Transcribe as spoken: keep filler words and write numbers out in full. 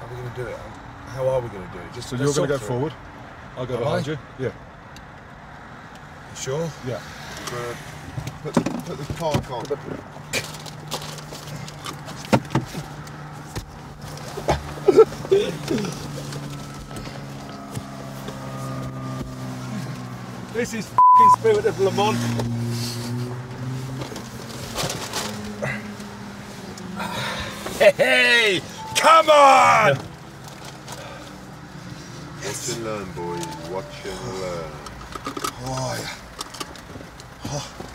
we going to do it? How are we going to do it? Just so you're going to go forward. I'll go behind I? you. Yeah. You sure? Yeah. Uh, put the put the park on. This is f***ing Spirit of Le Mans. Hey, come on! Watch and learn, boys. Watch and learn. Oh, yeah. Oh.